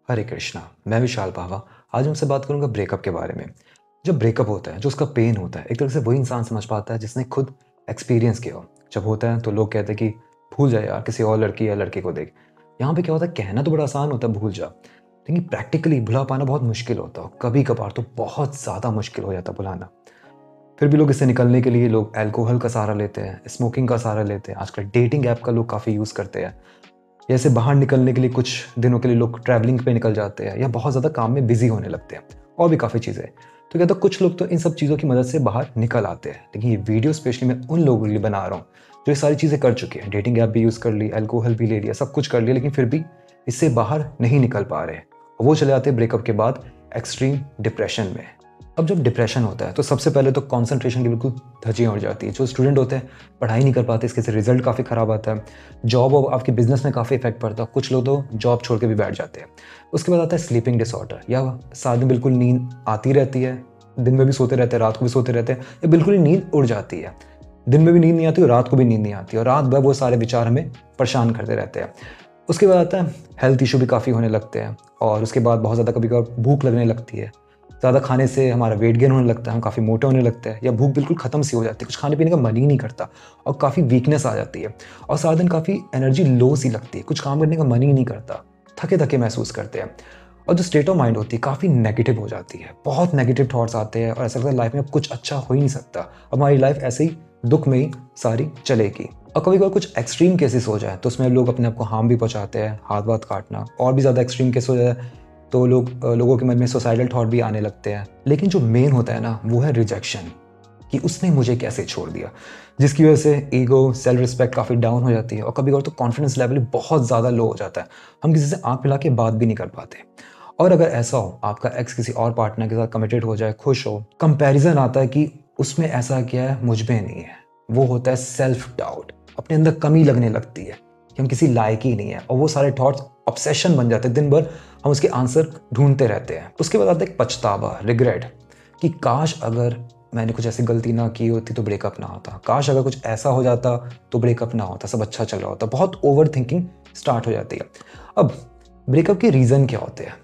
हरे कृष्णा। मैं विशाल पावा। आज मैं आपसे बात करूंगा ब्रेकअप के बारे में। जब ब्रेकअप होता है, जो उसका पेन होता है, एक तरह से वही इंसान समझ पाता है जिसने खुद एक्सपीरियंस किया हो। जब होता है तो लोग कहते हैं कि भूल जा यार, किसी और लड़की या लड़के को देख। यहाँ पे क्या होता है, कहना तो बड़ा आसान होता है भूल जा, लेकिन प्रैक्टिकली भुला पाना बहुत मुश्किल होता है। कभी कभार तो बहुत ज़्यादा मुश्किल हो जाता है भुलाना। फिर भी लोग इससे निकलने के लिए लोग अल्कोहल का सहारा लेते हैं, स्मोकिंग का सहारा लेते हैं। आजकल डेटिंग ऐप का लोग काफ़ी यूज़ करते हैं। जैसे बाहर निकलने के लिए कुछ दिनों के लिए लोग ट्रैवलिंग पे निकल जाते हैं या बहुत ज़्यादा काम में बिजी होने लगते हैं। और भी काफ़ी चीज़ें। तो कहता कुछ लोग तो इन सब चीज़ों की मदद से बाहर निकल आते हैं। लेकिन ये वीडियो स्पेशली मैं उन लोगों के लिए बना रहा हूँ जो ये सारी चीज़ें कर चुके हैं। डेटिंग ऐप भी यूज़ कर ली, अल्कोहल भी ले लिया, सब कुछ कर लिया, लेकिन फिर भी इससे बाहर नहीं निकल पा रहे। और वो चले आते हैं ब्रेकअप के बाद एक्सट्रीम डिप्रेशन में। अब जब डिप्रेशन होता है तो सबसे पहले तो कंसंट्रेशन की बिल्कुल धज्जियाँ उड़ जाती है। जो स्टूडेंट होते हैं पढ़ाई नहीं कर पाते, इसके से रिजल्ट काफ़ी ख़राब आता है। जॉब और आपके बिजनेस में काफ़ी इफेक्ट पड़ता है। कुछ लोग तो जॉब छोड़ के भी बैठ जाते हैं। उसके बाद आता है स्लीपिंग डिसऑर्डर, या साथ में बिल्कुल नींद आती रहती है, दिन में भी सोते रहते हैं, रात को भी सोते रहते हैं, या बिल्कुल ही नींद उड़ जाती है। दिन में भी नींद नहीं आती और रात को भी नींद नहीं आती, और रात भर वो सारे विचार हमें परेशान करते रहते हैं। उसके बाद आता है हेल्थ इशू भी काफ़ी होने लगते हैं। और उसके बाद बहुत ज़्यादा कभी कभार भूख लगने लगती है। ज़्यादा खाने से हमारा वेट गेन होने लगता है, हम काफ़ी मोटे होने लगते हैं, या भूख बिल्कुल ख़त्म सी हो जाती है, कुछ खाने पीने का मन ही नहीं करता, और काफ़ी वीकनेस आ जाती है। और सारा दिन काफ़ी एनर्जी लो सी लगती है, कुछ काम करने का मन ही नहीं करता, थके थके महसूस करते हैं। और जो स्टेट ऑफ माइंड होती है काफ़ी नेगेटिव हो जाती है, बहुत नेगेटिव थॉट्स आते हैं, और ऐसा लगता है लाइफ में अब कुछ अच्छा हो ही नहीं सकता, अब हमारी लाइफ ऐसे ही दुख में ही सारी चलेगी। और कभी कभी कुछ एक्सट्रीम केसेस हो जाए तो उसमें लोग अपने आप को हार्म भी पहुंचाते हैं, हाथ वाथ काटना। और भी ज़्यादा एक्सट्रीम केस हो जाए तो लोगों के मन में सुसाइडल थॉट भी आने लगते हैं। लेकिन जो मेन होता है ना, वो है रिजेक्शन, कि उसने मुझे कैसे छोड़ दिया, जिसकी वजह से ईगो, सेल्फ रिस्पेक्ट काफ़ी डाउन हो जाती है। और कभी कभी तो कॉन्फिडेंस लेवल बहुत ज़्यादा लो हो जाता है, हम किसी से आंख मिला के बात भी नहीं कर पाते। और अगर ऐसा हो, आपका एक्स किसी और पार्टनर के साथ कमिटेड हो जाए, खुश हो, कंपैरिजन आता है कि उसमें ऐसा किया है, मुझ में नहीं है। वो होता है सेल्फ डाउट, अपने अंदर कमी लगने लगती है कि हम किसी लायक ही नहीं है। और वो सारे थॉट्स ऑब्सेशन बन जाते हैं, दिन भर हम उसके आंसर ढूंढते रहते हैं। उसके बाद आता है पछतावा, रिग्रेट, कि काश अगर मैंने कुछ ऐसी गलती ना की होती तो ब्रेकअप ना होता, काश अगर कुछ ऐसा हो जाता तो ब्रेकअप ना होता, सब अच्छा चल रहा होता। बहुत ओवर थिंकिंग स्टार्ट हो जाती है। अब ब्रेकअप के रीज़न क्या होते हैं?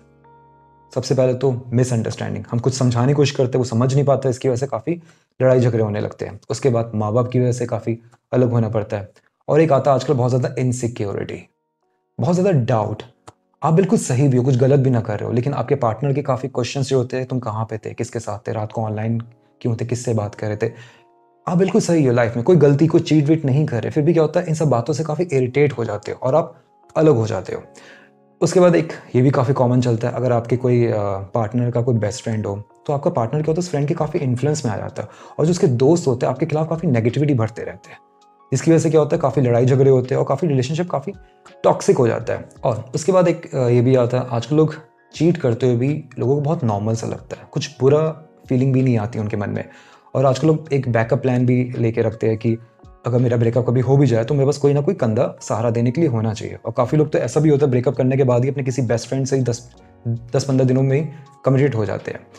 सबसे पहले तो मिसअंडरस्टैंडिंग, हम कुछ समझाने की कोशिश करते हैं, वो समझ नहीं पाता, इसकी वजह से काफ़ी लड़ाई झगड़े होने लगते हैं। उसके बाद माँ बाप की वजह से काफ़ी अलग होना पड़ता है। और एक आता है आजकल बहुत ज़्यादा इनसिक्योरिटी, बहुत ज़्यादा डाउट। आप बिल्कुल सही भी हो, कुछ गलत भी ना कर रहे हो, लेकिन आपके पार्टनर के काफ़ी क्वेश्चंस जो होते हैं, तुम कहाँ पे थे, किसके साथ थे, रात को ऑनलाइन क्यों थे, किससे बात कर रहे थे। आप बिल्कुल सही हो लाइफ में, कोई गलती, कोई चीट वीट नहीं कर रहे, फिर भी क्या होता है, इन सब बातों से काफ़ी इरिटेट हो जाते हो और आप अलग हो जाते हो। उसके बाद एक ये भी काफ़ी कॉमन चलता है, अगर आपके कोई पार्टनर का कोई बेस्ट फ्रेंड हो, तो आपका पार्टनर क्या होता है, उस फ्रेंड के काफ़ी इन्फ्लुएंस में आ जाता है, और जो उसके दोस्त होते हैं आपके खिलाफ काफ़ी नेगेटिविटी भरते रहते हैं। इसकी वजह से क्या होता है, काफ़ी लड़ाई झगड़े होते हैं और काफ़ी रिलेशनशिप काफ़ी टॉक्सिक हो जाता है। और उसके बाद एक ये भी आता है, आजकल लोग चीट करते हुए भी लोगों को बहुत नॉर्मल सा लगता है, कुछ बुरा फीलिंग भी नहीं आती उनके मन में। और आजकल लोग एक बैकअप प्लान भी लेके रखते हैं कि अगर मेरा ब्रेकअप कभी हो भी जाए तो मेरे पास कोई ना कोई कंधा सहारा देने के लिए होना चाहिए। और काफ़ी लोग तो ऐसा भी होता है, ब्रेकअप करने के बाद ही अपने किसी बेस्ट फ्रेंड से ही 10-15 दिनों में ही कमिटेड हो जाते हैं।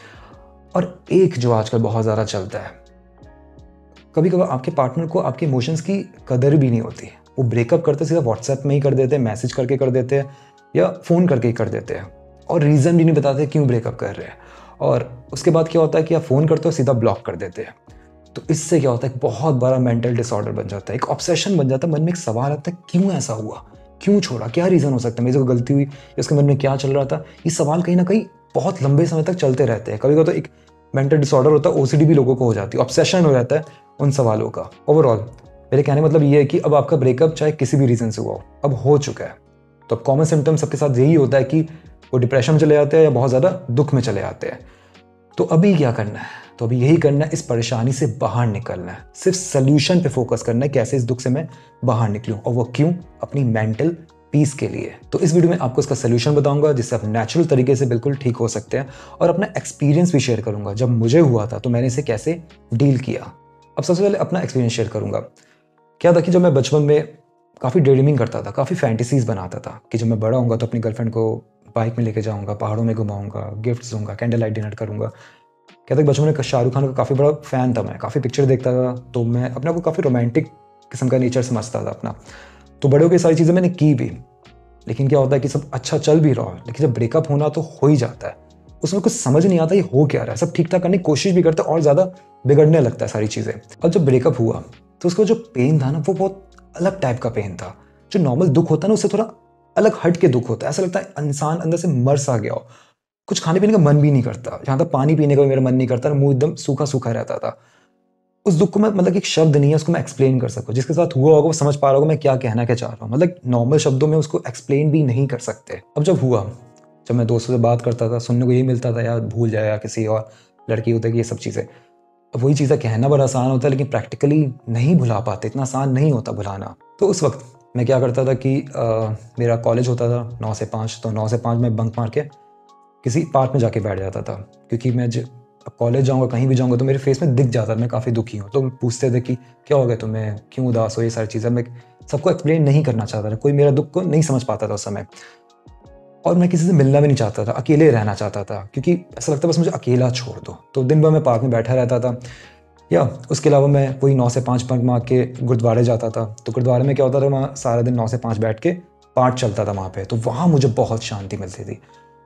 और एक जो आजकल बहुत ज़्यादा चलता है, कभी कभार आपके पार्टनर को आपके इमोशंस की कदर भी नहीं होती। वो ब्रेकअप करते सीधा व्हाट्सएप में ही कर देते हैं, मैसेज करके कर देते हैं, या फ़ोन करके ही कर देते हैं, और रीज़न भी नहीं बताते क्यों ब्रेकअप कर रहे हैं। और उसके बाद क्या होता है कि आप फ़ोन करते हो सीधा ब्लॉक कर देते हैं। तो इससे क्या होता है, एक बहुत बड़ा मेंटल डिसऑर्डर बन जाता है, एक ऑब्सेशन बन जाता है। मन में एक सवाल आता है, क्यों ऐसा हुआ, क्यों छोड़ा, क्या रीज़न हो सकता है, मेरे से कोई गलती हुई, या उसके मन में क्या चल रहा था। ये सवाल कहीं ना कहीं बहुत लंबे समय तक चलते रहते हैं। कभी कभी तो एक मेंटल डिसऑर्डर होता है, ओसीडी भी लोगों को हो जाती है, ऑब्सेशन हो जाता है उन सवालों का। ओवरऑल मेरे कहने मतलब ये है कि अब आपका ब्रेकअप चाहे किसी भी रीज़न से हुआ हो, अब हो चुका है, तो अब कॉमन सिम्टम सबके साथ यही होता है कि वो डिप्रेशन में चले जाते हैं या बहुत ज़्यादा दुख में चले जाते हैं। तो अभी क्या करना है? तो अभी यही करना है, इस परेशानी से बाहर निकलना है, सिर्फ सोल्यूशन पे फोकस करना है, कैसे इस दुख से मैं बाहर निकलूं, और वो क्यों, अपनी मेंटल पीस के लिए। तो इस वीडियो में आपको इसका सोल्यूशन बताऊंगा, जिससे आप नेचुरल तरीके से बिल्कुल ठीक हो सकते हैं, और अपना एक्सपीरियंस भी शेयर करूंगा, जब मुझे हुआ था तो मैंने इसे कैसे डील किया। अब सबसे पहले अपना एक्सपीरियंस शेयर करूंगा। क्या था कि जब मैं बचपन में काफ़ी डे ड्रीमिंग करता था, काफ़ी फैंटेसीज बनाता था कि जब मैं बड़ा होऊंगा तो अपनी गर्लफ्रेंड को बाइक में लेके जाऊंगा, पहाड़ों में घुमाऊंगा, गिफ्ट्स दूंगा, कैंडल लाइट डिनर करूंगा। कहते बचपन में शाहरुख खान का काफ़ी बड़ा फ़ैन था मैं, काफ़ी पिक्चर देखता था, तो मैं अपने को काफ़ी रोमांटिक किस्म का नेचर समझता था अपना। तो बड़े होकर सारी चीज़ें मैंने की भी। लेकिन क्या होता है कि सब अच्छा चल भी रहा है, लेकिन जब ब्रेकअप होना तो हो ही जाता है, उसमें कुछ समझ नहीं आता ये हो क्या रहा है, सब ठीक ठाक करने की कोशिश भी करते हैं और ज़्यादा बिगड़ने लगता है सारी चीज़ें। अब जब ब्रेकअप हुआ तो उसका जो पेन था ना वो बहुत अलग टाइप का पेन था। जो नॉर्मल दुख होता है ना उससे थोड़ा अलग हट के दुख होता है, ऐसा लगता है इंसान अंदर से मर सा गया हो, कुछ खाने पीने का मन भी नहीं करता, जहाँ तक पानी पीने का भी मेरा मन नहीं करता, मुंह एकदम सूखा सूखा रहता था। उस दुख को मैं मतलब एक शब्द नहीं है उसको मैं एक्सप्लेन कर सकूँ, जिसके साथ हुआ होगा वो समझ पा रहा होगा मैं क्या चाह रहा हूँ, मतलब नॉर्मल शब्दों में उसको एक्सप्लेन भी नहीं कर सकते। अब जब हुआ, जब मैं दोस्तों से बात करता था सुनने को यही मिलता था यार भूल जाए या किसी और लड़की होते कि ये सब चीज़ें। अब वही चीज़ें कहना बड़ा आसान होता है लेकिन प्रैक्टिकली नहीं भुला पाते, इतना आसान नहीं होता भुलाना। तो उस वक्त मैं क्या करता था कि मेरा कॉलेज होता था 9 से 5, तो 9 से 5 मैं बंक मार के किसी पार्क में जाके बैठ जाता था, क्योंकि मैं कॉलेज जाऊँगा कहीं भी जाऊँगा तो मेरे फेस में दिख जाता था मैं काफ़ी दुखी हूँ। तो पूछते थे कि क्या हो गया तुम्हें, क्यों उदास हो, ये सारी चीज़ें मैं सबको एक्सप्लेन नहीं करना चाहता था, कोई मेरा दुख को नहीं समझ पाता था उस समय। और मैं किसी से मिलना भी नहीं चाहता था, अकेले रहना चाहता था, क्योंकि ऐसा लगता बस मुझे अकेला छोड़ दो। तो दिन भर मैं पार्क में बैठा रहता था, या उसके अलावा मैं वही 9 से 5 बंक मार के गुरुद्वारे जाता था। तो गुरुद्वारे में क्या होता था, वहाँ सारा दिन 9 से 5 बैठ के पाठ चलता था वहाँ पे, तो वहाँ मुझे बहुत शांति मिलती थी,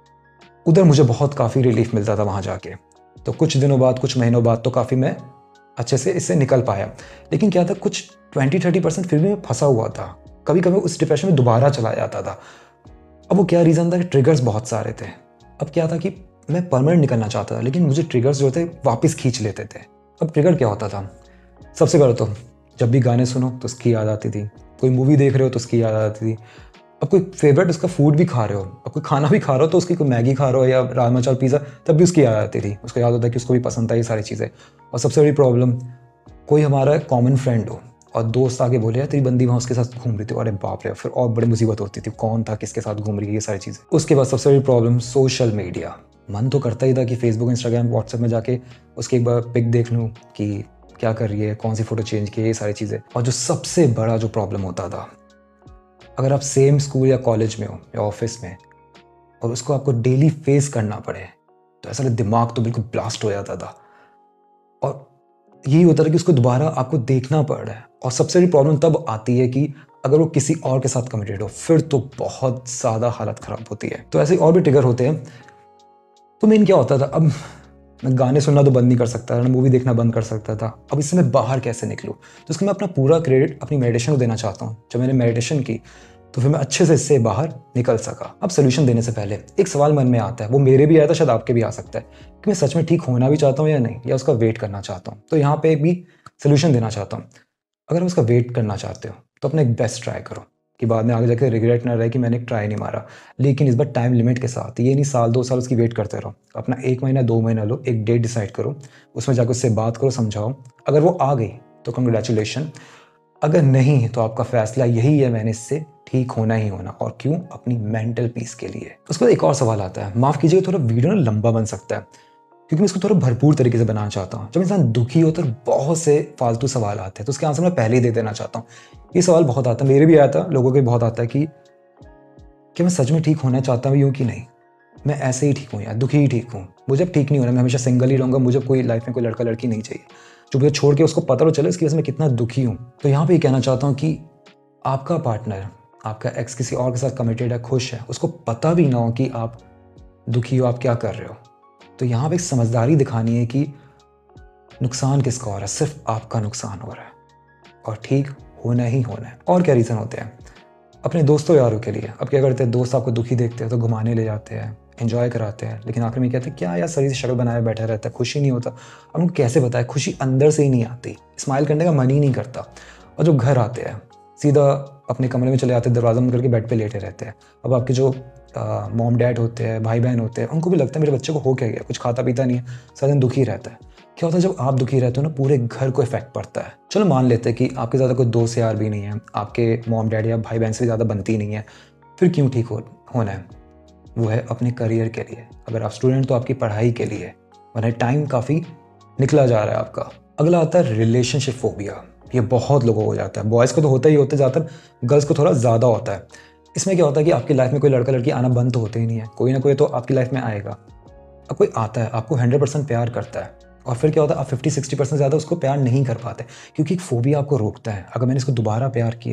उधर मुझे बहुत काफ़ी रिलीफ मिलता था वहाँ जाके। तो कुछ दिनों बाद, कुछ महीनों बाद तो काफ़ी मैं अच्छे से इससे निकल पाया। लेकिन क्या था, कुछ 20-30% फिर भी मैं फंसा हुआ था, कभी कभी उस डिप्रेशन में दोबारा चला जाता था। अब वो क्या रीज़न था कि ट्रिगर्स बहुत सारे थे। अब क्या था कि मैं परमानेंट निकलना चाहता था लेकिन मुझे ट्रिगर्स जो थे वापस खींच लेते थे। अब ट्रिगर क्या होता था, सबसे पहले तो जब भी गाने सुनो तो उसकी याद आती थी, कोई मूवी देख रहे हो तो उसकी याद आती थी, अब कोई फेवरेट उसका फूड भी खा रहे हो, अब कोई खाना भी खा रहे हो तो उसकी कोई मैगी खा रहे हो या राजमा चावल पिज़्ज़ा, तब भी उसकी याद आती थी, उसको याद होता है कि उसको भी पसंद था ये सारी चीज़ें। और सबसे बड़ी प्रॉब्लम, कोई हमारा कॉमन फ्रेंड हो और दोस्त आगे बोले यार तेरी बंदी वहाँ उसके साथ घूम रही थी, अरे बाप रे, फिर और बड़ी मुसीबत होती थी, कौन था किसके साथ घूम रही है, ये सारी चीज़ें। उसके बाद सबसे बड़ी प्रॉब्लम सोशल मीडिया। मन तो करता ही था कि फेसबुक, इंस्टाग्राम, व्हाट्सएप में जाके उसकी एक बार पिक देख लूँ कि क्या कर रही है, कौन सी फ़ोटो चेंज की है, ये सारी चीज़ें। और जो सबसे बड़ा जो प्रॉब्लम होता था, अगर आप सेम स्कूल या कॉलेज में हो या ऑफिस में और उसको आपको डेली फेस करना पड़े तो ऐसा दिमाग तो बिल्कुल ब्लास्ट हो जाता था। और यही होता था कि उसको दोबारा आपको देखना पड़ रहा है। और सबसे बड़ी प्रॉब्लम तब आती है कि अगर वो किसी और के साथ कमिटेड हो, फिर तो बहुत ज़्यादा हालत ख़राब होती है। तो ऐसे और भी ट्रिगर होते हैं। तो मेन क्या होता था, अब मैं गाने सुनना तो बंद नहीं कर सकता था, मूवी देखना बंद कर सकता था, अब इससे मैं बाहर कैसे निकलूँ। तो इसको मैं अपना पूरा क्रेडिट अपनी मेडिटेशन को देना चाहता हूँ। जब मैंने मेडिटेशन की तो फिर मैं अच्छे से इससे बाहर निकल सका। अब सोल्यूशन देने से पहले एक सवाल मन में आता है, वो मेरे भी आया था, शायद आपके भी आ सकता है, कि मैं सच में ठीक होना भी चाहता हूँ या नहीं, या उसका वेट करना चाहता हूँ। तो यहाँ पे भी सोल्यूशन देना चाहता हूँ। अगर उसका वेट करना चाहते हो तो अपना एक बेस्ट ट्राई करो, कि बाद में आगे जाके रिग्रेट ना रहे कि मैंने एक ट्राई नहीं मारा। लेकिन इस बार टाइम लिमिट के साथ, ये नहीं साल 2 साल उसकी वेट करते रहो। अपना 1 महीना 2 महीना लो, एक डेट डिसाइड करो, उसमें जाकर उससे बात करो, समझाओ। अगर वो आ गई तो कंग्रेचुलेशन, अगर नहीं तो आपका फैसला यही है, मैंने इससे ठीक होना ही होना। और क्यों? अपनी मेंटल पीस के लिए। उसके बाद एक और सवाल आता है, माफ़ कीजिएगा थोड़ा वीडियो ना लंबा बन सकता है क्योंकि मैं इसको थोड़ा भरपूर तरीके से बनाना चाहता हूँ। जब इंसान दुखी हो तो बहुत से फालतू सवाल आते हैं, तो उसके आंसर मैं पहले ही दे देना चाहता हूँ। ये सवाल बहुत आता है, मेरे भी आया था, लोगों के बहुत आता है कि क्या मैं सच में ठीक होना चाहता हूँ यूँ कि नहीं, मैं ऐसे ही ठीक हूँ यार, दुखी ही ठीक हूँ, मुझे अब ठीक नहीं होना, मैं हमेशा सिंगल ही रहूँगा, मुझे कोई लाइफ में कोई लड़का लड़की नहीं चाहिए जो मुझे छोड़ के उसको पता तो चले इसकी वजह से मैं कितना दुखी हूँ। तो यहाँ पे ये कहना चाहता हूँ कि आपका पार्टनर, आपका एक्स किसी और के साथ कमिटेड है, खुश है, उसको पता भी ना हो कि आप दुखी हो, आप क्या कर रहे हो, तो यहाँ पे एक समझदारी दिखानी है कि नुकसान किसका हो रहा है, सिर्फ आपका नुकसान हो रहा है और ठीक होना ही होना है। और क्या रीज़न होते हैं, अपने दोस्तों यारों के लिए। अब क्या करते हैं, दोस्त आपको दुखी देखते हैं तो घुमाने ले जाते हैं, एंजॉय कराते हैं, लेकिन आखिर में कहते हैं क्या यार शरीर से शक्ल बनाए बैठा रहता है, खुशी नहीं होता। अब उनको कैसे बताए, खुशी अंदर से ही नहीं आती, स्माइल करने का मन ही नहीं करता। और जो घर आते हैं सीधा अपने कमरे में चले जाते हैं, दरवाज़ा बंद करके बेड पे लेटे रहते हैं। अब आपके जो मॉम डैड होते हैं, भाई बहन होते हैं, उनको भी लगता है मेरे बच्चे को हो क्या गया, कुछ खाता पीता नहीं है, सारा दिन दुखी रहता है। क्या होता है जब आप दुखी रहते हो ना, पूरे घर को इफेक्ट पड़ता है। चलो मान लेते हैं कि आपके ज़्यादा कोई दोस्त यार भी नहीं है, आपके मॉम डैड या भाई बहन से ज़्यादा बनती नहीं है, फिर क्यों ठीक होना है? वो है अपने करियर के लिए। अगर आप स्टूडेंट तो आपकी पढ़ाई के लिए, वरना टाइम काफ़ी निकला जा रहा है आपका। अगला आता है रिलेशनशिप फोबिया। ये बहुत लोगों को हो जाता है, बॉयज़ को तो होता ही होता है, ज़्यादातर गर्ल्स को थोड़ा ज़्यादा होता है। इसमें क्या होता है कि आपकी लाइफ में कोई लड़का लड़की आना बंद तो होते ही नहीं है, कोई ना कोई तो आपकी लाइफ में आएगा। अब कोई आता है, आपको 100% प्यार करता है, और फिर क्या होता है, आप 50-60% ज़्यादा उसको प्यार नहीं कर पाते, क्योंकि एक फोबिया आपको रोकता है। अगर मैंने इसको दोबारा प्यार किया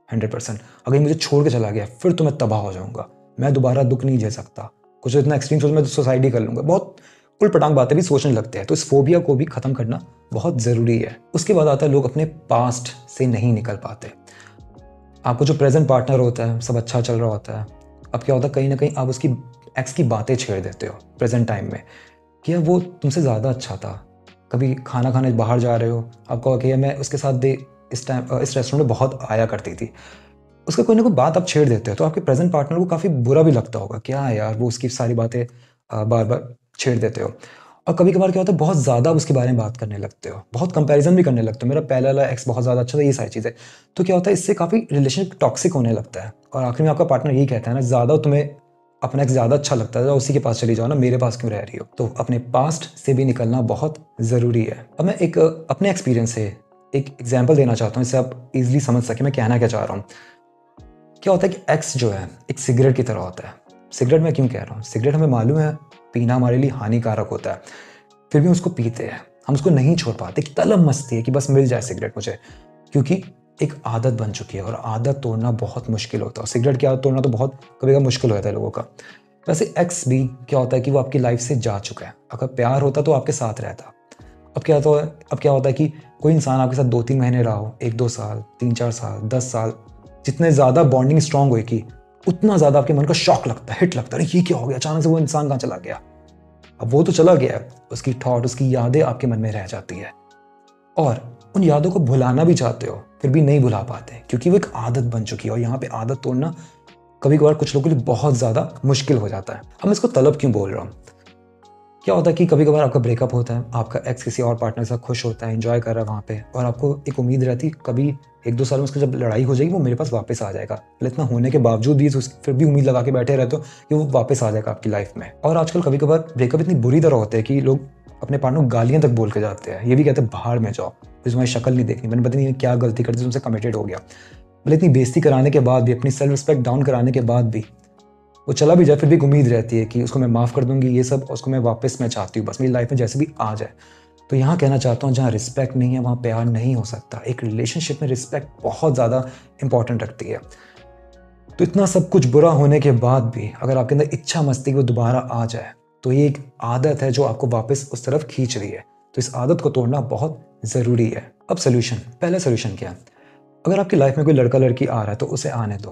100%। अगर ये मुझे छोड़ के चला गया फिर तो मैं तबाह हो जाऊंगा, मैं दोबारा दुख नहीं झेल सकता, कुछ इतना एक्सट्रीम सोच मैं तो सुसाइड ही कर लूंगा। बहुत उल पटांग बातें भी सोचने लगते हैं। तो इस फोबिया को भी खत्म करना बहुत ज़रूरी है। उसके बाद आता है लोग अपने पास्ट से नहीं निकल पाते। आपको जो प्रेजेंट पार्टनर होता है, सब अच्छा चल रहा होता है, अब क्या होता है कहीं ना कहीं आप उसकी एक्स की बातें छेड़ देते हो प्रेजेंट टाइम में कि यार वो तुमसे ज़्यादा अच्छा था। कभी खाना खाने बाहर जा रहे हो, आपको कि मैं उसके साथ इस रेस्टोरेंट में बहुत आया करती थी, उसका कोई ना कोई बात आप छेड़ देते हो तो आपके प्रेजेंट पार्टनर को काफ़ी बुरा भी लगता होगा, क्या यार वो उसकी सारी बातें बार बार छेड़ देते हो। और कभी कभार क्या होता है बहुत ज़्यादा उसके बारे में बात करने लगते हो, बहुत कंपैरिजन भी करने लगते हो, मेरा पहला वाला एक्स बहुत ज़्यादा अच्छा था, ये सारी चीज़ें। तो क्या होता है इससे काफ़ी रिलेशनशिप टॉक्सिक होने लगता है और आखिर में आपका पार्टनर यही कहता है ना, ज़्यादा तुम्हें अपना एक्स ज़्यादा अच्छा लगता है, उसी के पास चली जाओ ना, मेरे पास क्यों रह रही हो। तो अपने पास्ट से भी निकलना बहुत ज़रूरी है। अब मैं एक अपने एक्सपीरियंस से एक एग्जाम्पल देना चाहता हूँ, इससे आप इजीली समझ सके मैं कहना क्या चाह रहा हूँ। क्या होता है कि एक्स जो है एक सिगरेट की तरह होता है। सिगरेट मैं क्यों कह रहा हूँ, सिगरेट हमें मालूम है पीना हमारे लिए हानिकारक होता है, फिर भी उसको पीते हैं, हम उसको नहीं छोड़ पाते। एक तलब मस्ती है कि बस मिल जाए सिगरेट मुझे, क्योंकि एक आदत बन चुकी है और आदत तोड़ना बहुत मुश्किल होता है। सिगरेट की आदत तोड़ना तो बहुत कभी कभी मुश्किल होता है लोगों का। वैसे एक्स भी क्या होता है कि वो आपकी लाइफ से जा चुका है, अगर प्यार होता तो आपके साथ रहता। अब क्या होता है कि कोई इंसान आपके साथ 2-3 महीने रहा हो, 1-2 साल, 3-4 साल, 10 साल, जितने ज़्यादा बॉन्डिंग स्ट्रांग होगी उतना ज़्यादा आपके मन का शॉक लगता है, हिट लगता है, अरे ये क्या हो गया, अचानक से वो इंसान कहाँ चला गया। अब वो तो चला गया है, उसकी थॉट, उसकी यादें आपके मन में रह जाती है और उन यादों को भुलाना भी चाहते हो फिर भी नहीं भुला पाते, क्योंकि वो एक आदत बन चुकी है और यहाँ पे आदत तोड़ना कभी कभार कुछ लोगों के लिए बहुत ज़्यादा मुश्किल हो जाता है। अब मैं इसको तलब क्यों बोल रहा हूँ, क्या होता है कि कभी कभार आपका ब्रेकअप होता है, आपका एक्स किसी और पार्टनर के साथ खुश होता है, एंजॉय कर रहा है वहाँ पे, और आपको एक उम्मीद रहती है कभी 1-2 साल में उसकी जब लड़ाई हो जाएगी वो मेरे पास वापस आ जाएगा। इतना होने के बावजूद भी फिर भी उम्मीद लगा के बैठे रहते हो कि वो वापस आ जाएगा आपकी लाइफ में। और आजकल कभी कभार ब्रेकअप इतनी बुरी तरह होते हैं कि लोग अपने पार्टनर को गालियाँ तक बोल के जाते हैं, ये भी कहते हैं बाहर में जाओ, तुम्हारी शक्ल नहीं देखनी, मैंने पता नहीं क्या गलती कर दी, तुमसे कमिटेड हो गया। मतलब इतनी बेइज्जती कराने के बाद भी, अपनी सेल्फ रिस्पेक्ट डाउन कराने के बाद भी वो चला भी जाए फिर भी एक उम्मीद रहती है कि उसको मैं माफ़ कर दूंगी, ये सब उसको मैं वापस मैं चाहती हूँ बस मेरी लाइफ में जैसे भी आ जाए। तो यहाँ कहना चाहता हूँ जहाँ रिस्पेक्ट नहीं है वहाँ प्यार नहीं हो सकता। एक रिलेशनशिप में रिस्पेक्ट बहुत ज़्यादा इंपॉर्टेंट रखती है। तो इतना सब कुछ बुरा होने के बाद भी अगर आपके अंदर इच्छा मस्ती वो दोबारा आ जाए तो ये एक आदत है जो आपको वापस उस तरफ खींच रही है। तो इस आदत को तोड़ना बहुत ज़रूरी है। अब सोल्यूशन, पहला सोल्यूशन क्या है, अगर आपकी लाइफ में कोई लड़का लड़की आ रहा है तो उसे आने दो।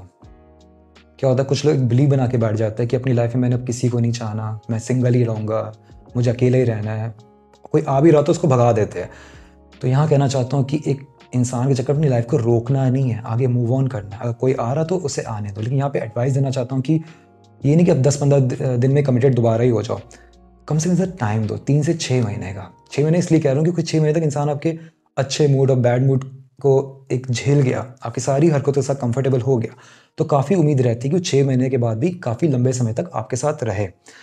क्या होता है कुछ लोग बिलीव बना के बैठ जाते हैं कि अपनी लाइफ में मैंने अब किसी को नहीं चाहना, मैं सिंगल ही रहूँगा, मुझे अकेले ही रहना है, कोई आ भी रहा तो उसको भगा देते हैं। तो यहाँ कहना चाहता हूँ कि एक इंसान के चक्कर अपनी लाइफ को रोकना नहीं है, आगे मूव ऑन करना है। अगर कोई आ रहा तो उसे आने दो, लेकिन यहाँ पे एडवाइस देना चाहता हूँ कि ये नहीं कि अब 10-15 दिन में कमिटेड दोबारा ही हो जाओ, कम से कम टाइम दो, 3 से 6 महीने का। 6 महीने इसलिए कह रहा हूँ क्योंकि 6 महीने तक इंसान आपके अच्छे मूड और बैड मूड को एक झेल गया, आपकी सारी हरकतों के साथ कंफर्टेबल हो गया, तो काफ़ी उम्मीद रहती है कि 6 महीने के बाद भी काफ़ी लंबे समय तक आपके साथ रहे।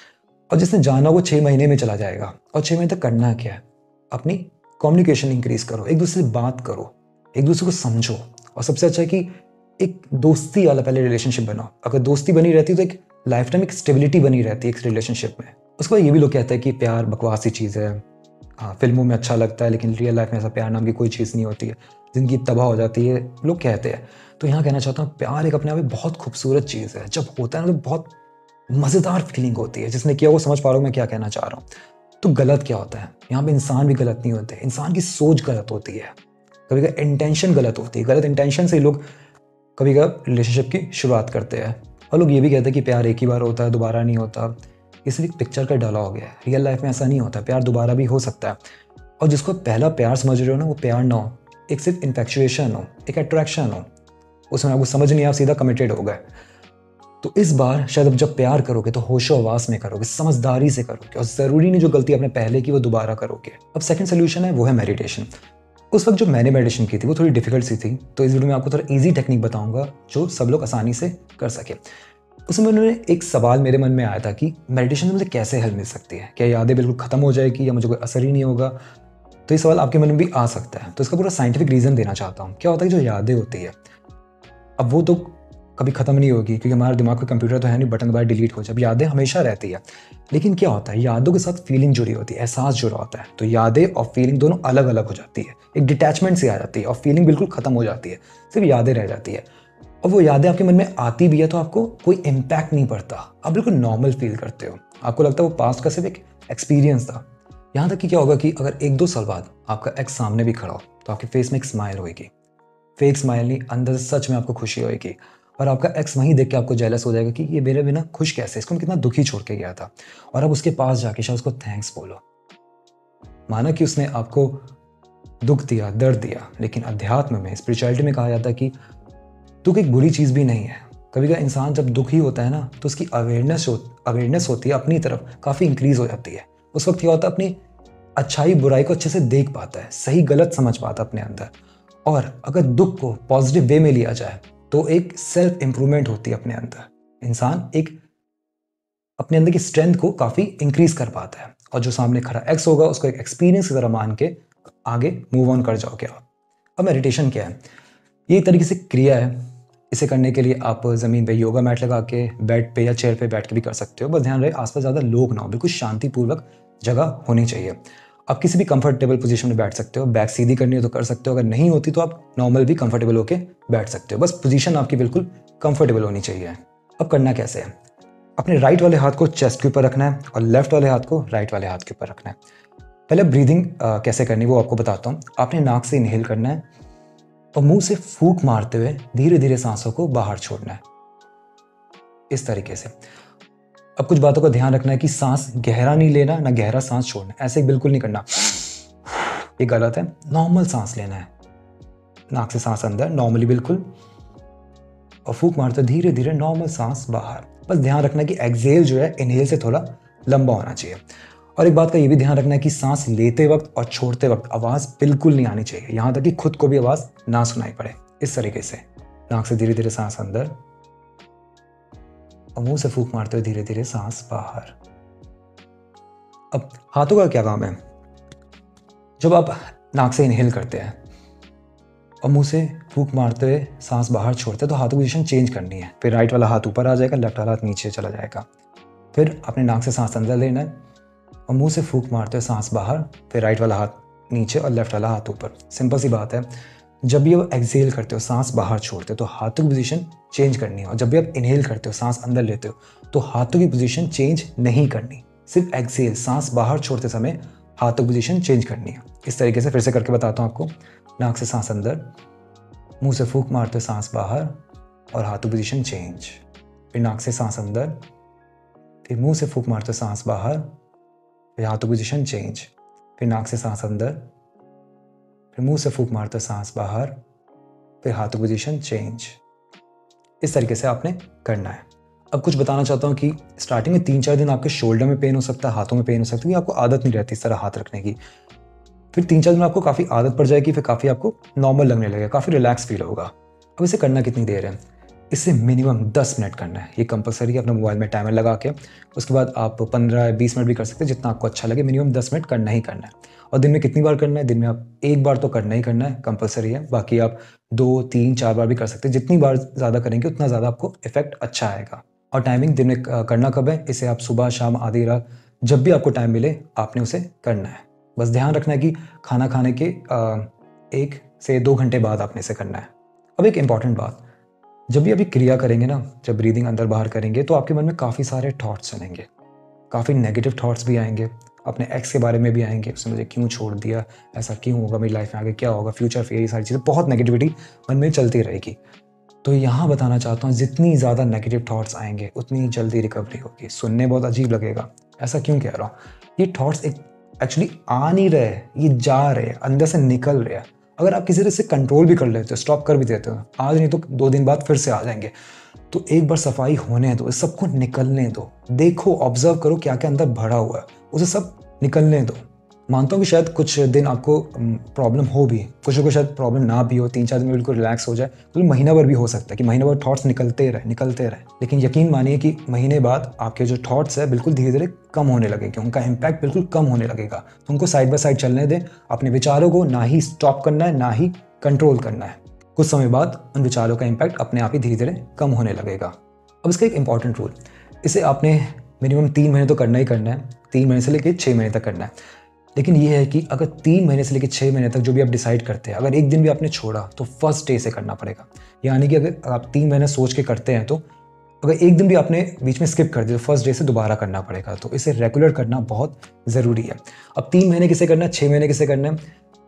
और जिसने जाना वो 6 महीने में चला जाएगा। और 6 महीने तक करना क्या है, अपनी कम्युनिकेशन इंक्रीज करो, एक दूसरे से बात करो, एक दूसरे को समझो, और सबसे अच्छा है कि एक दोस्ती वाला पहले रिलेशनशिप बनाओ। अगर दोस्ती बनी रहती है तो एक लाइफ टाइम एक स्टेबिलिटी बनी रहती है एक रिलेशनशिप में। उसके बाद ये भी लोग कहते हैं कि प्यार बकवासी चीज़ है, हाँ फिल्मों में अच्छा लगता है लेकिन रियल लाइफ में ऐसा प्यार नाम की कोई चीज़ नहीं होती है, ज़िंदगी तबाह हो जाती है, लोग कहते हैं। तो यहाँ कहना चाहता हूँ प्यार एक अपने आप में बहुत खूबसूरत चीज़ है, जब होता है ना तो बहुत मज़ेदार फीलिंग होती है। जिसने किया वो समझ पा रहा हूँ मैं क्या कहना चाह रहा हूँ। तो गलत क्या होता है, यहाँ पे इंसान भी गलत नहीं होते, इंसान की सोच गलत होती है, कभी कभी इंटेंशन गलत होती है, गलत इंटेंशन से लोग कभी कभी रिलेशनशिप की शुरुआत करते हैं। और लोग ये भी कहते हैं कि प्यार एक ही बार होता है, दोबारा नहीं होता। ये सिर्फ एक पिक्चर का डाला हो गया है, रियल लाइफ में ऐसा नहीं होता, प्यार दोबारा भी हो सकता है। और जिसको पहला प्यार समझ रहे हो ना वो प्यार ना हो, एक सिर्फ इन्फेक्चुएशन हो, एक अट्रैक्शन हो, उसमें आपको समझ नहीं, आप सीधा कमिटेड हो गए। तो इस बार शायद अब जब प्यार करोगे तो होशो हवास में करोगे, समझदारी से करोगे, और ज़रूरी नहीं जो गलती आपने पहले की वो दोबारा करोगे। अब सेकंड सोल्यूशन है वो है मेडिटेशन। उस वक्त जो मैंने मेडिटेशन की थी वो थोड़ी डिफिकल्ट सी थी, तो इस वीडियो में आपको थोड़ा इजी टेक्निक बताऊंगा जो सब लोग आसानी से कर सके। उसमें उन्होंने एक सवाल मेरे मन में आया था कि मेडिटेशन से मुझे कैसे हेल्प मिल सकती है, क्या यादें बिल्कुल ख़त्म हो जाएगी या मुझे कोई असर ही नहीं होगा। तो ये सवाल आपके मन में भी आ सकता है, तो इसका पूरा साइंटिफिक रीज़न देना चाहता हूँ। क्या होता है कि जो यादें होती है अब वो तो कभी ख़त्म नहीं होगी, क्योंकि हमारा दिमाग का कंप्यूटर तो है नहीं बटन दबाए डिलीट हो जाए। अब यादें हमेशा रहती है, लेकिन क्या होता है यादों के साथ फीलिंग जुड़ी होती है, एहसास जुड़ा होता है। तो यादें और फीलिंग दोनों अलग अलग हो जाती है, एक डिटैचमेंट से आ जाती है और फीलिंग बिल्कुल ख़त्म हो जाती है, सिर्फ यादें रह जाती है। और वो यादें आपके मन में आती भी है तो आपको कोई इम्पैक्ट नहीं पड़ता, आप बिल्कुल नॉर्मल फील करते हो। आपको लगता है वो पास्ट का सिर्फ एक एक्सपीरियंस था। यहाँ तक कि क्या होगा कि अगर 1-2 साल बाद आपका एक्स सामने भी खड़ा हो तो आपके फेस में एक स्माइल होगी। फेक स्माइल नहीं, अंदर से सच में आपको खुशी होगी। और आपका एक्स वहीं देख के आपको जेलस हो जाएगा कि ये मेरे बिना खुश कैसे, इसको मैं कितना दुखी छोड़ के गया था। और अब उसके पास जाके शायद उसको थैंक्स बोलो। माना कि उसने आपको दुख दिया, दर्द दिया, लेकिन अध्यात्म में, स्पिरिचुअलिटी में कहा जाता है कि दुख एक बुरी चीज़ भी नहीं है। कभी कभी इंसान जब दुखी होता है ना तो उसकी अवेयरनेस होती है अपनी तरफ काफ़ी इंक्रीज हो जाती है। उस वक्त क्या होता है, अपनी अच्छाई बुराई को अच्छे से देख पाता है, सही गलत समझ पाता है अपने अंदर। और अगर दुख को पॉजिटिव वे में लिया जाए तो एक सेल्फ इंप्रूवमेंट होती है अपने अंदर। इंसान एक अपने अंदर की स्ट्रेंथ को काफ़ी इंक्रीज कर पाता है। और जो सामने खड़ा एक्स होगा उसको एक एक्सपीरियंस की तरह मान के आगे मूव ऑन कर जाओगे आप। अब मेडिटेशन क्या है? ये एक तरीके से क्रिया है। इसे करने के लिए आप ज़मीन पे योगा मैट लगा के, बेड पे या चेयर पे बैठ के भी कर सकते हो। बस ध्यान रहे आसपास ज़्यादा लोग ना हो, बिल्कुल शांतिपूर्वक जगह होनी चाहिए। आप किसी भी कंफर्टेबल पोजीशन में बैठ सकते हो। बैक सीधी करनी हो तो कर सकते हो, अगर नहीं होती तो आप नॉर्मल भी कंफर्टेबल होके बैठ सकते हो। बस पोजीशन आपकी बिल्कुल कंफर्टेबल होनी चाहिए। अब करना कैसे है? अपने राइट वाले हाथ को चेस्ट के ऊपर रखना है और लेफ्ट वाले हाथ को राइट वाले हाथ के ऊपर रखना है। पहले ब्रीदिंग कैसे करनी है वो आपको बताता हूँ। आपने नाक से इनहेल करना है और मुंह से फूंक मारते हुए धीरे धीरे सांसों को बाहर छोड़ना है, इस तरीके से। अब कुछ बातों का ध्यान रखना है कि सांस गहरा नहीं लेना, ना गहरा सांस छोड़ना, ऐसे बिल्कुल नहीं करना, ये गलत है। नॉर्मल सांस लेना है, नाक से सांस अंदर नॉर्मली बिल्कुल, और फूंक मारते धीरे धीरे नॉर्मल सांस बाहर। बस ध्यान रखना है कि एक्सहेल जो है इनहेल से थोड़ा लंबा होना चाहिए। और एक बात का ये भी ध्यान रखना है कि सांस लेते वक्त और छोड़ते वक्त आवाज़ बिल्कुल नहीं आनी चाहिए, यहाँ तक कि खुद को भी आवाज़ ना सुनाई पड़े। इस तरीके से नाक से धीरे धीरे सांस अंदर और मुंह से फूंक मारते हुए धीरे धीरे सांस बाहर। अब हाथों का क्या काम है? जब आप नाक से इनहेल करते हैं और मुंह से फूंक मारते हुए सांस बाहर छोड़ते हैं तो हाथों की पोजीशन चेंज करनी है। फिर राइट वाला हाथ ऊपर आ जाएगा, लेफ्ट वाला हाथ नीचे चला जाएगा। फिर अपने नाक से सांस अंदर लेना है और मुंह से फूंक मारते हुए सांस बाहर, फिर राइट वाला हाथ नीचे और लेफ्ट वाला हाथ ऊपर। सिंपल सी बात है। जब भी आप एक्सहेल करते हो, सांस बाहर छोड़ते हो तो हाथों की पोजीशन चेंज करनी है। और जब भी आप इनहेल करते हो, सांस अंदर लेते हो तो हाथों की पोजीशन चेंज नहीं करनी। सिर्फ एक्सहेल, सांस बाहर छोड़ते समय हाथों की पोजीशन चेंज करनी है। इस तरीके से फिर से करके बताता हूँ आपको। नाक से सांस अंदर, मुंह से फूंक मारते हुए सांस बाहर और हाथों की पोजीशन चेंज। फिर नाक से सांस अंदर, फिर मुंह से फूंक मारते हुए सांस बाहर, फिर हाथों की पोजीशन चेंज। फिर नाक से सांस अंदर, फिर मुंह से फूंक मारते सांस बाहर, फिर हाथों की पोजीशन चेंज। इस तरीके से आपने करना है। अब कुछ बताना चाहता हूँ कि स्टार्टिंग में 3-4 दिन आपके शोल्डर में पेन हो सकता है, हाथों में पेन हो सकता है, क्योंकि आपको आदत नहीं रहती इस तरह हाथ रखने की। फिर 3-4 दिन में आपको काफ़ी आदत पड़ जाएगी, फिर काफ़ी आपको नॉर्मल लगने लगेगा, काफ़ी रिलैक्स फील होगा। अब इसे करना कितनी देर है? इसे मिनिमम 10 मिनट करना है। ये कंपलसरी है। अपने मोबाइल में टाइमर लगा के उसके बाद आप 15-20 मिनट भी कर सकते हैं, जितना आपको अच्छा लगे। मिनिमम 10 मिनट करना ही करना है। और दिन में कितनी बार करना है? दिन में आप 1 बार तो करना ही करना है, कंपलसरी है। बाकी आप 2, 3, 4 बार भी कर सकते हैं। जितनी बार ज़्यादा करेंगे उतना ज़्यादा आपको इफेक्ट अच्छा आएगा। और टाइमिंग दिन में करना कब है? इसे आप सुबह, शाम, आधी रात, जब भी आपको टाइम मिले आपने उसे करना है। बस ध्यान रखना है कि खाना खाने के 1 से 2 घंटे बाद आपने इसे करना है। अब एक इम्पॉर्टेंट बात, जब भी अभी क्रिया करेंगे ना, जब ब्रीदिंग अंदर बाहर करेंगे तो आपके मन में काफ़ी सारे थॉट्स चलेंगे, काफ़ी नेगेटिव थॉट्स भी आएंगे। अपने एक्स के बारे में भी आएंगे, उसने मुझे क्यों छोड़ दिया, ऐसा क्यों होगा, मेरी लाइफ में आगे क्या होगा, फ्यूचर फेयर, ये सारी चीज़ें, बहुत नेगेटिविटी मन में चलती रहेगी। तो यहाँ बताना चाहता हूँ, जितनी ज़्यादा नेगेटिव थॉट्स आएंगे उतनी जल्दी रिकवरी होगी। सुनने बहुत अजीब लगेगा, ऐसा क्यों कह रहा हूँ? ये थॉट्स एक्चुअली आ नहीं रहे, ये जा रहे हैं, अंदर से निकल रहे हैं। अगर आप किसी तरह से कंट्रोल भी कर लेते हो, स्टॉप कर भी देते हो, आज नहीं तो 2 दिन बाद फिर से आ जाएंगे। तो एक बार सफाई होने दो, इस सबको निकलने दो। देखो, ऑब्जर्व करो क्या क्या अंदर भरा हुआ है, उसे सब निकलने दो। मानता हूँ कि शायद कुछ दिन आपको प्रॉब्लम हो भी, कुछ को शायद प्रॉब्लम ना भी हो, 3-4 दिन में बिल्कुल रिलैक्स हो जाए, तो महीना भर भी हो सकता है कि महीना भर थॉट्स निकलते रहे। लेकिन यकीन मानिए कि महीने बाद आपके जो थॉट्स है बिल्कुल धीरे धीरे कम होने लगेंगे, उनका इम्पैक्ट बिल्कुल कम होने लगेगा। तो उनको साइड बाय साइड चलने दें। अपने विचारों को ना ही स्टॉप करना है, ना ही कंट्रोल करना है। कुछ समय बाद उन विचारों का इम्पैक्ट अपने आप ही धीरे धीरे कम होने लगेगा। अब इसका एक इंपॉर्टेंट रूल, इसे आपने मिनिमम 3 महीने तो करना ही करना है। 3 महीने से लेकर 6 महीने तक करना है। लेकिन ये है कि अगर 3 महीने से लेकर 6 महीने तक जो भी आप डिसाइड करते हैं, अगर एक दिन भी आपने छोड़ा तो फर्स्ट डे से करना पड़ेगा। यानी कि अगर आप 3 महीने सोच के करते हैं तो अगर एक दिन भी आपने बीच में स्किप कर दिया तो फर्स्ट डे से दोबारा करना पड़ेगा। तो इसे रेगुलर करना बहुत ज़रूरी है। अब 3 महीने किसे करना है, 6 महीने किसे करना है?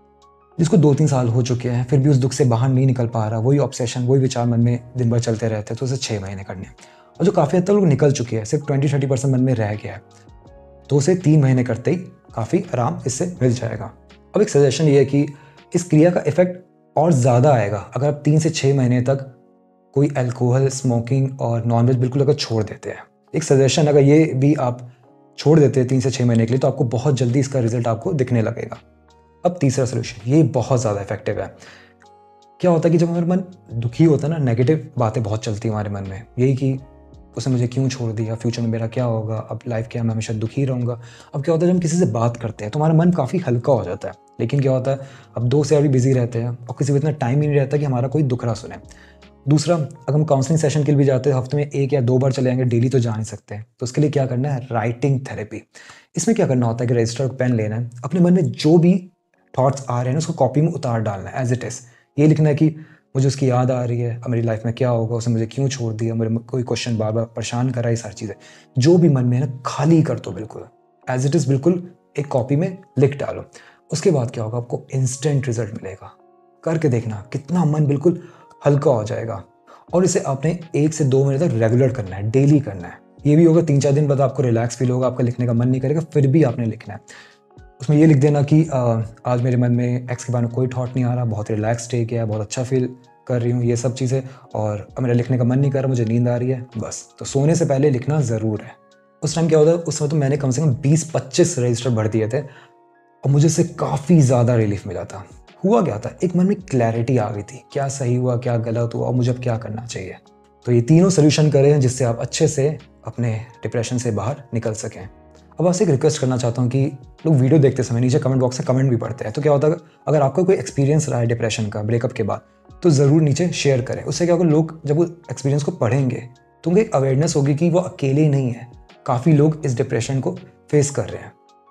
जिसको 2-3 साल हो चुके हैं फिर भी उस दुख से बाहर नहीं निकल पा रहा, वही ऑब्सेशन, वही विचार मन में दिन भर चलते रहते हैं, तो उसे 6 महीने करने हैं। और जो काफ़ी हद तक लोग निकल चुके हैं, सिर्फ 20-30% मन में रह गया है, तो उसे 3 महीने करते ही काफ़ी आराम इससे मिल जाएगा। अब एक सजेशन ये है कि इस क्रिया का इफेक्ट और ज़्यादा आएगा अगर आप 3 से 6 महीने तक कोई अल्कोहल, स्मोकिंग और नॉनवेज बिल्कुल अगर छोड़ देते हैं। एक सजेशन, अगर ये भी आप छोड़ देते हैं 3 से 6 महीने के लिए, तो आपको बहुत जल्दी इसका रिजल्ट आपको दिखने लगेगा। अब तीसरा सोल्यूशन, ये बहुत ज़्यादा इफेक्टिव है। क्या होता है कि जब हमारा मन दुखी होता है ना, नेगेटिव बातें बहुत चलती हैं हमारे मन में, यही कि उसने मुझे क्यों छोड़ दिया, फ्यूचर में मेरा क्या होगा, अब लाइफ क्या, मैं हमेशा दुखी रहूँगा। अब क्या होता है जब हम किसी से बात करते हैं तो हमारा मन काफ़ी हल्का हो जाता है। लेकिन क्या होता है, अब दोस्त यार भी बिजी रहते हैं और किसी को इतना टाइम ही नहीं रहता कि हमारा कोई दुख रहा सुने। दूसरा, अगर हम काउंसलिंग सेशन के लिए भी जाते हैं, हफ्ते में 1 या 2 बार चले जाएंगे, डेली तो जा नहीं सकते। तो उसके लिए क्या करना है, राइटिंग थेरेपी। इसमें क्या करना होता है कि रजिस्टर और पेन लेना है, अपने मन में जो भी थॉट्स आ रहे हैं उसको कॉपी में उतार डालना है एज इट इज़। ये लिखना है कि मुझे उसकी याद आ रही है, अब मेरी लाइफ में क्या होगा, उसने मुझे क्यों छोड़ दिया, मेरे कोई क्वेश्चन बार बार परेशान कर रहा है, ये सारी चीज़ें जो भी मन में है ना, खाली कर दो बिल्कुल, एज इट इज़ बिल्कुल एक कॉपी में लिख डालो। उसके बाद क्या होगा, आपको इंस्टेंट रिजल्ट मिलेगा। करके देखना, कितना मन बिल्कुल हल्का हो जाएगा। और इसे आपने 1 से 2 महीने तक रेगुलर करना है, डेली करना है। ये भी होगा 3-4 दिन बाद आपको रिलैक्स फील होगा, आपका लिखने का मन नहीं करेगा, फिर भी आपने लिखना है। उसमें ये लिख देना कि आज मेरे मन में एक्स के बारे में कोई थॉट नहीं आ रहा, बहुत रिलैक्स डे गया है, बहुत अच्छा फील कर रही हूँ, ये सब चीज़ें, और अब मेरा लिखने का मन नहीं कर रहा, मुझे नींद आ रही है, बस। तो सोने से पहले लिखना ज़रूर है। उस टाइम क्या होता है, उस समय तो मैंने कम से कम 20-25 रजिस्टर भर दिए थे और मुझे इससे काफ़ी ज़्यादा रिलीफ मिला था। हुआ क्या था, एक मन में क्लैरिटी आ गई थी, क्या सही हुआ, क्या गलत हुआ और मुझे अब क्या करना चाहिए। तो ये तीनों सोल्यूशन करें जिससे आप अच्छे से अपने डिप्रेशन से बाहर निकल सकें। अब आपसे एक रिक्वेस्ट करना चाहता हूँ कि लोग वीडियो देखते समय नीचे कमेंट बॉक्स में कमेंट भी पढ़ते हैं, तो क्या होता है अगर आपका कोई एक्सपीरियंस रहा है डिप्रेशन का ब्रेकअप के बाद, तो ज़रूर नीचे शेयर करें। उससे क्या होगा, लोग जब वो एक्सपीरियंस को पढ़ेंगे तो उनको एक अवेयरनेस होगी कि वो अकेले ही नहीं है, काफ़ी लोग इस डिप्रेशन को फेस कर रहे हैं।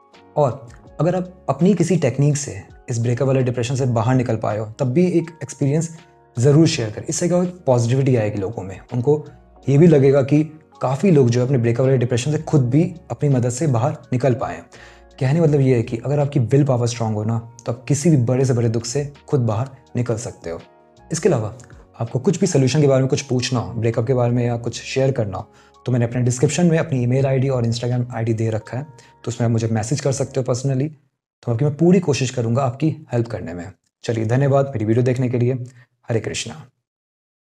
और अगर आप अपनी किसी टेक्निक से इस ब्रेकअप वाले डिप्रेशन से बाहर निकल पाए हो, तब भी एक एक्सपीरियंस ज़रूर शेयर करें। इससे क्या होगा, पॉजिटिविटी आएगी लोगों में, उनको ये भी लगेगा कि काफ़ी लोग जो है अपने ब्रेकअप वाले डिप्रेशन से खुद भी अपनी मदद से बाहर निकल पाए। कहने मतलब ये है कि अगर आपकी विल पावर स्ट्रांग हो ना, तो आप किसी भी बड़े से बड़े दुख से खुद बाहर निकल सकते हो। इसके अलावा आपको कुछ भी सोल्यूशन के बारे में कुछ पूछना हो, ब्रेकअप के बारे में या कुछ शेयर करना हो, तो मैंने अपने डिस्क्रिप्शन में अपनी ईमेल आईडी और इंस्टाग्राम आईडी दे रखा है, तो उसमें आप मुझे मैसेज कर सकते हो पर्सनली। तो आपकी मैं पूरी कोशिश करूँगा आपकी हेल्प करने में। चलिए, धन्यवाद मेरी वीडियो देखने के लिए। हरे कृष्णा।